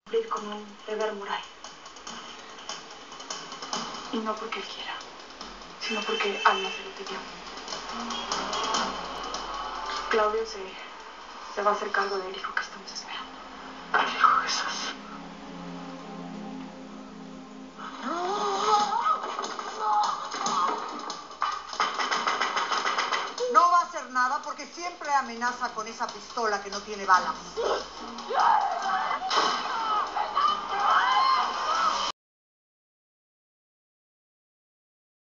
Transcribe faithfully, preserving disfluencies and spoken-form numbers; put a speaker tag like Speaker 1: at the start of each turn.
Speaker 1: cumplir con un deber moral. Y no porque él quiera, sino porque Alma se lo pidió. Claudio se, se va a hacer cargo del hijo que estamos esperando.
Speaker 2: ¿Al hijo Jesús?
Speaker 3: No va a hacer nada porque siempre amenaza con esa pistola que no tiene balas.